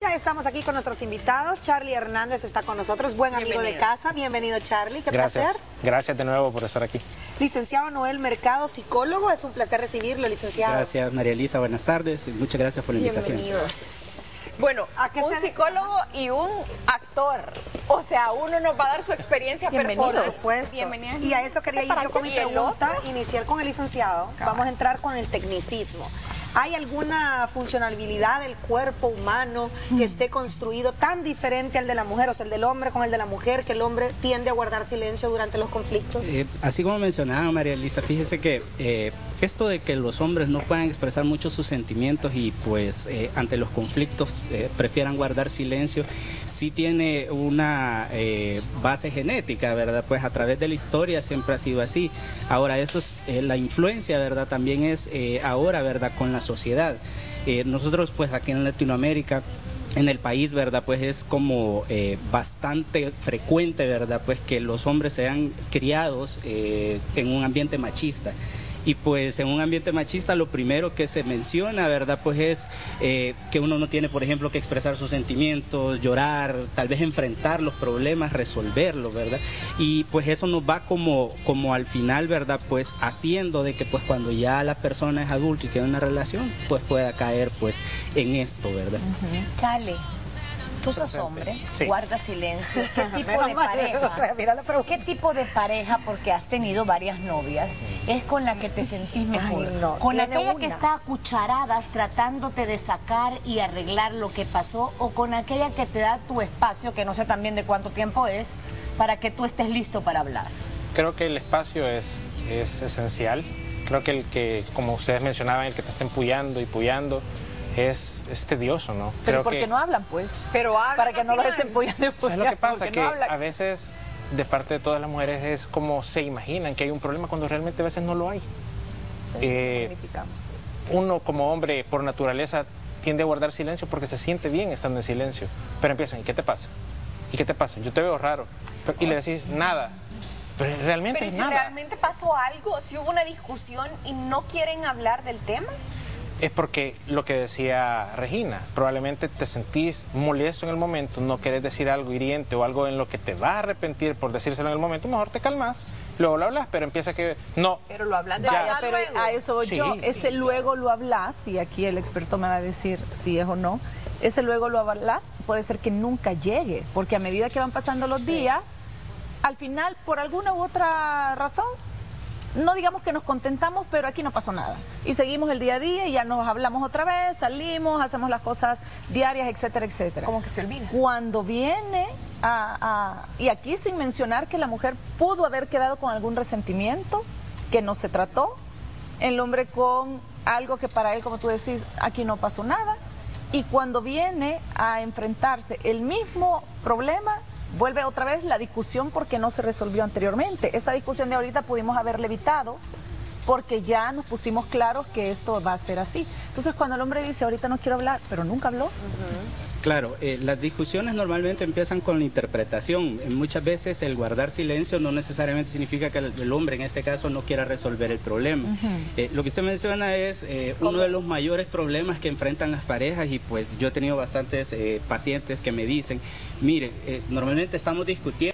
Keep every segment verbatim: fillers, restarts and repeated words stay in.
estamos aquí con nuestros invitados. Charlie Hernández está con nosotros, buen amigo de casa. Bienvenido, Charlie. Qué Gracias. placer. Gracias de nuevo por estar aquí. Licenciado Noel Mercado, psicólogo. Es un placer recibirlo, licenciado. Gracias, María Elisa. Buenas tardes. Muchas gracias por la invitación. Bienvenidos. Bueno, un se... psicólogo y un actor. O sea, uno nos va a dar su experiencia personal. Por supuesto. Bienvenida. Y a eso quería ir yo con mi pregunta inicial con el licenciado. Vamos a entrar con el tecnicismo. ¿Hay alguna funcionalidad del cuerpo humano que esté construido tan diferente al de la mujer, o sea, el del hombre con el de la mujer, que el hombre tiende a guardar silencio durante los conflictos? Eh, así como mencionaba María Elisa, fíjese que eh, esto de que los hombres no puedan expresar mucho sus sentimientos y pues eh, ante los conflictos eh, prefieran guardar silencio, sí tiene una eh, base genética, ¿verdad? Pues a través de la historia siempre ha sido así. Ahora, eso es eh, la influencia, ¿verdad? También es eh, ahora, ¿verdad? Con la sociedad. Eh, nosotros pues aquí en Latinoamérica, en el país, ¿verdad? Pues es como eh, bastante frecuente, ¿verdad? Pues que los hombres sean criados eh, en un ambiente machista. Y pues en un ambiente machista lo primero que se menciona, ¿verdad? Pues es eh, que uno no tiene, por ejemplo, que expresar sus sentimientos, llorar, tal vez enfrentar los problemas, resolverlos, ¿verdad? Y pues eso nos va como, como al final, ¿verdad? Pues haciendo de que pues cuando ya la persona es adulta y tiene una relación, pues pueda caer pues en esto, ¿verdad? Uh-huh. Charlie, tú sos hombre, sí. Guardas silencio. ¿Qué tipo de pareja? O sea, mira la pregunta. ¿Qué tipo de pareja, porque has tenido varias novias, es con la que te sentís mejor? Ay, no, ¿Con tiene aquella una. que está a cucharadas tratándote de sacar y arreglar lo que pasó, o con aquella que te da tu espacio, que no sé también de cuánto tiempo es, para que tú estés listo para hablar? Creo que el espacio es, es esencial. Creo que el que, como ustedes mencionaban, el que te está empullando y puyando, es, es tedioso, ¿no? Pero Creo porque que, no hablan, pues. Pero hablan Para que al no los final. estén puyando. ¿sabes lo que pasa? Que no hablan. a veces, de parte de todas las mujeres, es como se imaginan que hay un problema cuando realmente a veces no lo hay. Eh, uno como hombre, por naturaleza, tiende a guardar silencio porque se siente bien estando en silencio. Pero empiezan, ¿y qué te pasa? ¿Y qué te pasa? Yo te veo raro. Pero, y le decís, nada. Pero realmente Pero es si nada. realmente pasó algo, si hubo una discusión y no quieren hablar del tema. Es porque lo que decía Regina, probablemente te sentís molesto en el momento, no querés decir algo hiriente o algo en lo que te vas a arrepentir por decírselo en el momento, mejor te calmas, luego lo hablas, pero empieza que no. Pero lo hablas de Ya. allá Pero luego. a eso voy Sí, yo. sí, Ese luego lo hablas, y aquí el experto me va a decir si es o no. Ese luego lo hablas puede ser que nunca llegue, porque a medida que van pasando los Sí. días, al final, por alguna u otra razón, no digamos que nos contentamos, pero aquí no pasó nada. Y seguimos el día a día y ya nos hablamos otra vez, salimos, hacemos las cosas diarias, etcétera, etcétera. Como que se olvida. Cuando viene a, a... Y aquí sin mencionar que la mujer pudo haber quedado con algún resentimiento que no se trató, el hombre con algo que para él, como tú decís, aquí no pasó nada. Y cuando viene a enfrentarse el mismo problema, vuelve otra vez la discusión porque no se resolvió anteriormente. Esta discusión de ahorita pudimos haberla evitado porque ya nos pusimos claros que esto va a ser así. Entonces cuando el hombre dice, ahorita no quiero hablar, pero nunca habló. Uh-huh. Claro, eh, las discusiones normalmente empiezan con la interpretación. Eh, muchas veces el guardar silencio no necesariamente significa que el, el hombre en este caso no quiera resolver el problema. Uh-huh. eh, lo que usted menciona es eh, uno de los mayores problemas que enfrentan las parejas, y pues yo he tenido bastantes eh, pacientes que me dicen, mire, eh, normalmente estamos discutiendo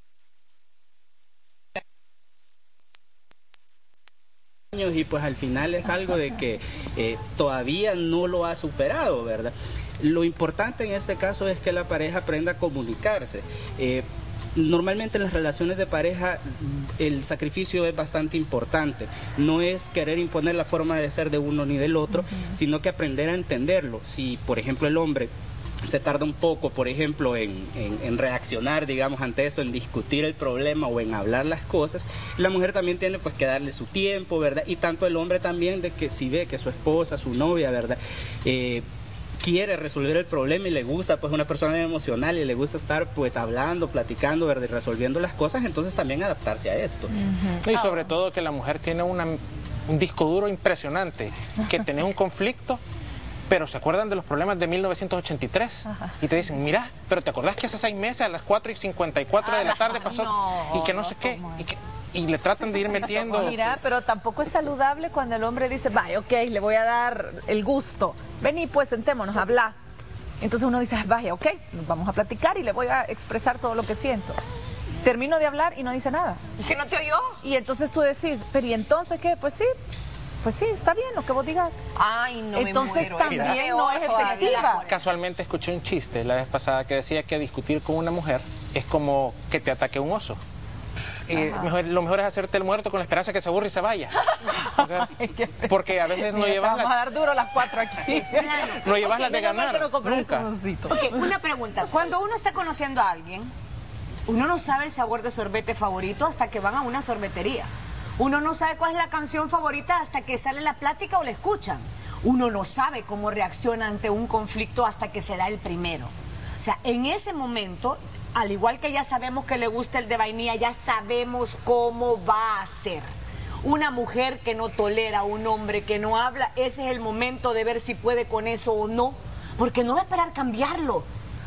y pues al final es algo de que eh, todavía no lo ha superado, ¿verdad? Lo importante en este caso es que la pareja aprenda a comunicarse. Eh, Normalmente en las relaciones de pareja el sacrificio es bastante importante. No es querer imponer la forma de ser de uno ni del otro, uh-huh. sino que aprender a entenderlo. Si, por ejemplo, el hombre se tarda un poco, por ejemplo, en, en, en reaccionar, digamos, ante eso, en discutir el problema o en hablar las cosas, la mujer también tiene pues que darle su tiempo, ¿verdad? Y tanto el hombre también, de que si ve que su esposa, su novia, ¿verdad? Eh, quiere resolver el problema y le gusta pues una persona emocional y le gusta estar pues hablando, platicando, ¿verdad? Y resolviendo las cosas, entonces también adaptarse a esto. Uh-huh. Y sobre todo que la mujer tiene una, un disco duro impresionante, que tenés un conflicto, pero se acuerdan de los problemas de mil novecientos ochenta y tres. Ajá. Y te dicen, mira, pero ¿te acordás que hace seis meses a las cuatro y cincuenta y cuatro de la tarde pasó? No, y que no, no sé qué, somos. y, que, y le tratan de ir metiendo... Mira, pero tampoco es saludable cuando el hombre dice, vaya, ok, le voy a dar el gusto. Vení, pues sentémonos, habla. Entonces uno dice, vaya, ok, nos vamos a platicar y le voy a expresar todo lo que siento. Termino de hablar y no dice nada. Es que no te oyó. Y entonces tú decís, pero ¿y entonces qué? Pues sí, pues sí, está bien lo que vos digas. Ay, no entonces me muero. también no es efectiva. Casualmente escuché un chiste la vez pasada que decía que discutir con una mujer es como que te ataque un oso. Eh, mejor, lo mejor es hacerte el muerto con la esperanza que se aburre y se vaya. Porque, porque a veces no llevas Vamos la... a dar duro las cuatro aquí. Claro. No llevas Ok, las de ganar. No Nunca. Ok, una pregunta. Cuando uno está conociendo a alguien, uno no sabe el sabor de sorbete favorito hasta que van a una sorbetería. Uno no sabe cuál es la canción favorita hasta que sale la plática o la escuchan. Uno no sabe cómo reacciona ante un conflicto hasta que se da el primero. O sea, en ese momento, al igual que ya sabemos que le gusta el de vainilla, ya sabemos cómo va a ser. Una mujer que no tolera a un hombre que no habla, ese es el momento de ver si puede con eso o no, porque no va a esperar cambiarlo.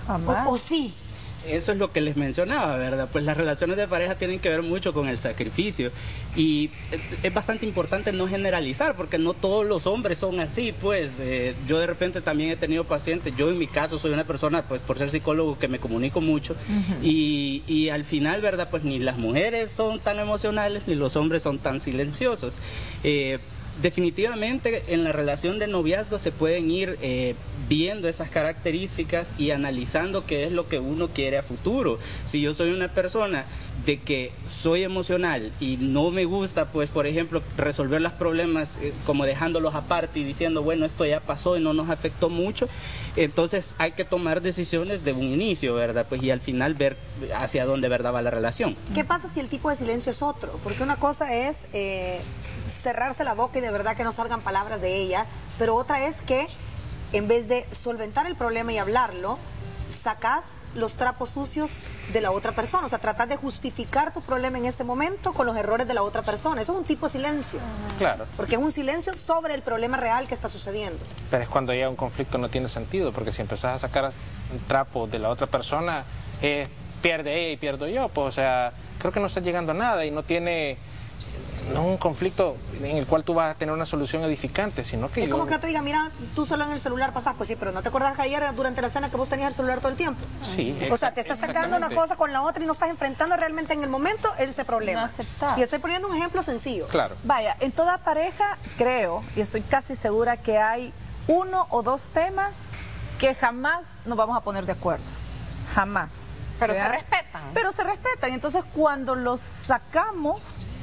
O, o sí. Eso es lo que les mencionaba, ¿verdad? Pues las relaciones de pareja tienen que ver mucho con el sacrificio y es bastante importante no generalizar porque no todos los hombres son así, pues eh, yo de repente también he tenido pacientes, yo en mi caso soy una persona, pues por ser psicólogo que me comunico mucho uh-huh. y, y al final, ¿verdad? Pues ni las mujeres son tan emocionales ni los hombres son tan silenciosos. Eh, Definitivamente en la relación de noviazgo se pueden ir eh, viendo esas características y analizando qué es lo que uno quiere a futuro. Si yo soy una persona de que soy emocional y no me gusta, pues por ejemplo, resolver los problemas eh, como dejándolos aparte y diciendo, bueno, esto ya pasó y no nos afectó mucho, entonces hay que tomar decisiones de un inicio, ¿verdad? Pues y al final ver hacia dónde, ¿verdad?, va la relación. ¿Qué pasa si el tipo de silencio es otro? Porque una cosa es eh, cerrarse la boca y de verdad que no salgan palabras de ella, pero otra es que en vez de solventar el problema y hablarlo, sacas los trapos sucios de la otra persona, o sea, tratas de justificar tu problema en este momento con los errores de la otra persona. Eso es un tipo de silencio. Claro. Porque es un silencio sobre el problema real que está sucediendo. Pero es cuando ya un conflicto no tiene sentido, porque si empezás a sacar un trapo de la otra persona, eh, pierde ella y pierdo yo, pues, o sea, creo que no estás llegando a nada y no tiene... No es un conflicto en el cual tú vas a tener una solución edificante, sino que es yo... como que yo te diga, mira, tú solo en el celular pasás, pues sí, pero ¿no te acordás que ayer durante la cena que vos tenías el celular todo el tiempo? Sí. O sea, te estás sacando una cosa con la otra y no estás enfrentando realmente en el momento ese problema. No aceptar. Y estoy poniendo un ejemplo sencillo. Claro. Vaya, en toda pareja creo, y estoy casi segura que hay uno o dos temas que jamás nos vamos a poner de acuerdo. Jamás. Pero ¿verdad? se respetan. Pero se respetan. Entonces cuando los sacamos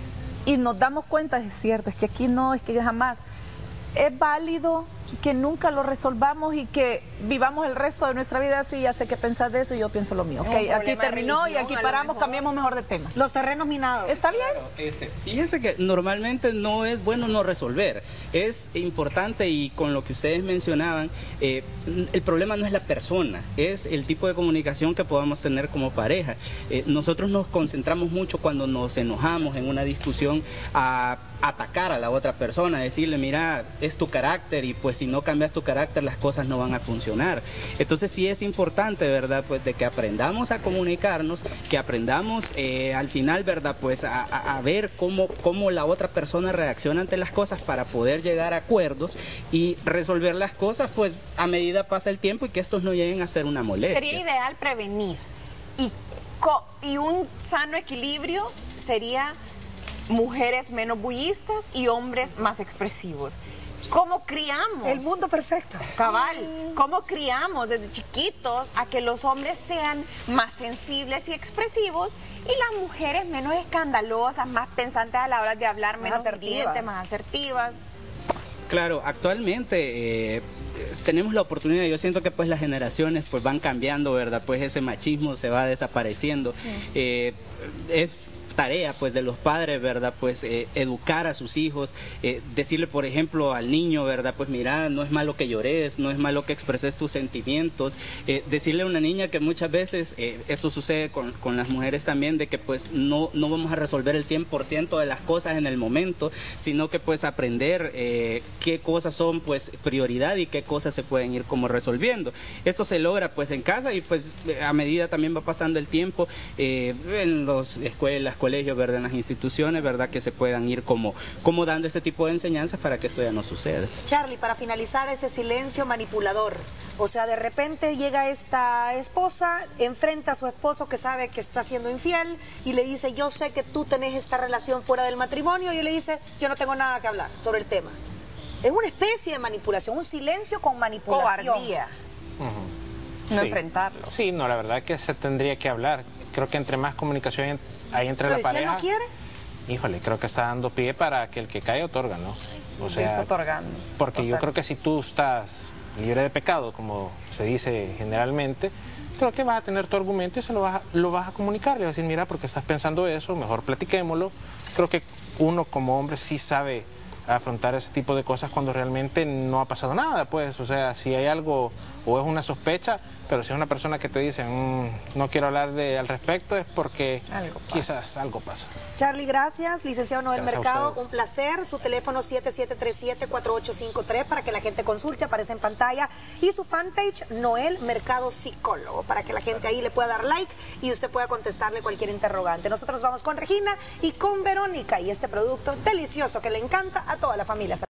y nos damos cuenta, es cierto, es que aquí no, es que jamás, es válido que nunca lo resolvamos y que vivamos el resto de nuestra vida así, ya sé que pensás de eso y yo pienso lo mío. Un Okay, aquí problema de terminó y religión, aquí a lo paramos, mejor. cambiemos mejor de tema. Los terrenos minados. ¿Está bien? Este, fíjense que normalmente no es bueno no resolver, es importante y con lo que ustedes mencionaban, eh, el problema no es la persona, es el tipo de comunicación que podamos tener como pareja. Eh, nosotros nos concentramos mucho cuando nos enojamos en una discusión a atacar a la otra persona, decirle, mira, es tu carácter y pues si no cambias tu carácter las cosas no van a funcionar. Entonces sí es importante, ¿verdad? Pues de que aprendamos a comunicarnos, que aprendamos eh, al final, ¿verdad? Pues a, a, a ver cómo, cómo la otra persona reacciona ante las cosas para poder llegar a acuerdos y resolver las cosas pues a medida pasa el tiempo y que estos no lleguen a ser una molestia. Sería ideal prevenir y, co y un sano equilibrio sería mujeres menos bullistas y hombres más expresivos. ¿Cómo criamos? El mundo perfecto. Cabal, ¿cómo criamos desde chiquitos a que los hombres sean más sensibles y expresivos y las mujeres menos escandalosas, más pensantes a la hora de hablar, menos hirientes, más asertivas? Claro, actualmente eh, tenemos la oportunidad, yo siento que pues las generaciones pues van cambiando, ¿verdad? Pues ese machismo se va desapareciendo. Sí. Eh, es tarea pues de los padres, ¿verdad? Pues eh, educar a sus hijos, eh, decirle por ejemplo al niño, ¿verdad? Pues mira, no es malo que llores, no es malo que expreses tus sentimientos, eh, decirle a una niña que muchas veces, eh, esto sucede con, con las mujeres también, de que pues no, no vamos a resolver el cien por ciento de las cosas en el momento, sino que pues aprender eh, qué cosas son pues prioridad y qué cosas se pueden ir como resolviendo. Esto se logra pues en casa y pues a medida también va pasando el tiempo, eh, en las escuelas, colegios, ¿verdad? En las instituciones, ¿verdad? Que se puedan ir como, como dando este tipo de enseñanzas para que esto ya no suceda. Charlie, para finalizar ese silencio manipulador, o sea, de repente llega esta esposa, enfrenta a su esposo que sabe que está siendo infiel y le dice, yo sé que tú tenés esta relación fuera del matrimonio, y él le dice, yo no tengo nada que hablar sobre el tema. Es una especie de manipulación, un silencio con manipulación. Cobardía. Uh-huh. No Sí. enfrentarlo. Sí, no, la verdad es que se tendría que hablar. Creo que entre más comunicación hay entre Pero la ¿y si él pareja... no quiere? Híjole, creo que está dando pie para que el que cae otorga, ¿no? O Sí, está sea, otorgando. porque yo Total. creo que si tú estás libre de pecado, como se dice generalmente, creo que vas a tener tu argumento y se lo vas a, lo vas a comunicar. Le vas a decir, mira, porque estás pensando eso, mejor platiquémoslo. Creo que uno como hombre sí sabe afrontar ese tipo de cosas cuando realmente no ha pasado nada, pues. O sea, si hay algo o es una sospecha, pero si es una persona que te dice, mmm, no quiero hablar de, al respecto, es porque Algo pasa. quizás algo pasa. Charlie, gracias. Licenciado Noel Gracias a Mercado, ustedes. un placer. Su teléfono siete siete tres siete, cuatro ocho cinco tres para que la gente consulte, aparece en pantalla. Y su fanpage, Noel Mercado Psicólogo, para que la gente ahí le pueda dar like y usted pueda contestarle cualquier interrogante. Nosotros vamos con Regina y con Verónica y este producto delicioso que le encanta a toda la familia.